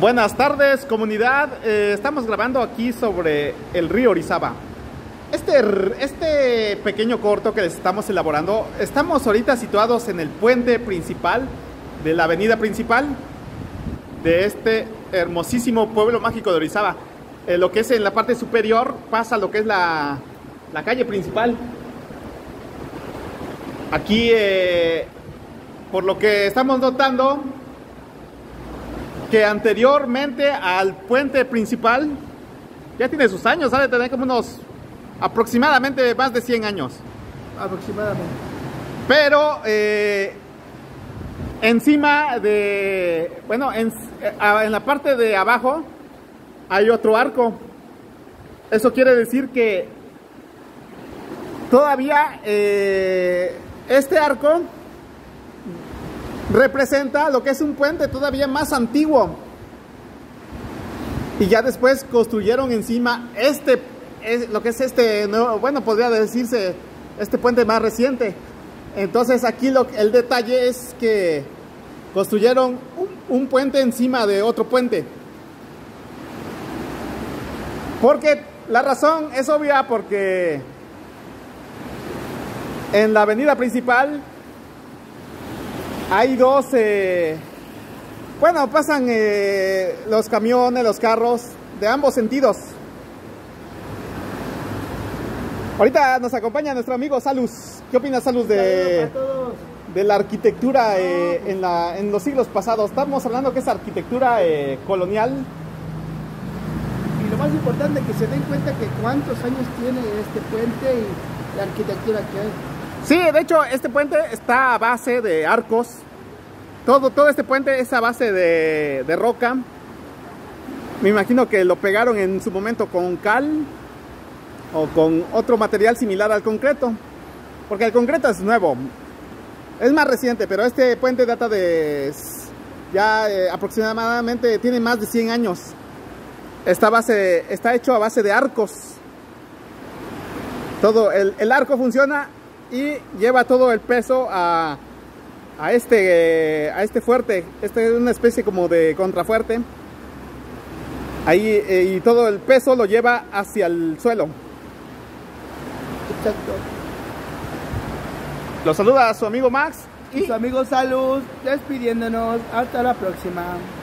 Buenas tardes, comunidad. Estamos grabando aquí sobre el río Orizaba. Este pequeño corto que les estamos elaborando, estamos ahorita situados en el puente principal de la avenida principal de este hermosísimo pueblo mágico de Orizaba. Lo que es en la parte superior pasa lo que es la calle principal. Aquí, por lo que estamos notando, que anteriormente al puente principal, ya tiene sus años, ha de tener como unos aproximadamente más de 100 años. Aproximadamente. Pero encima de, bueno, en la parte de abajo hay otro arco. Eso quiere decir que todavía este arco representa lo que es un puente todavía más antiguo. Y ya después construyeron encima lo que es este nuevo, bueno, podría decirse este puente más reciente. Entonces aquí el detalle es que construyeron un puente encima de otro puente. Porque la razón es obvia, porque en la avenida principal hay dos, bueno, pasan los camiones, los carros de ambos sentidos. Ahorita nos acompaña nuestro amigo Salus. ¿Qué opinas, Salus, de la arquitectura en los siglos pasados? Estamos hablando que es arquitectura colonial. Y lo más importante, que se den cuenta que cuántos años tiene este puente y la arquitectura que hay. Sí, de hecho, este puente está a base de arcos. Todo este puente es a base de roca. Me imagino que lo pegaron en su momento con cal o con otro material similar al concreto, porque el concreto es nuevo, es más reciente, pero este puente data de ya aproximadamente, tiene más de 100 años. Está hecho a base de arcos. Todo el arco funciona y lleva todo el peso a este fuerte. Este es una especie como de contrafuerte. Ahí, y todo el peso lo lleva hacia el suelo. Exacto. Lo saluda a su amigo Max y su amigo Salud, despidiéndonos. Hasta la próxima.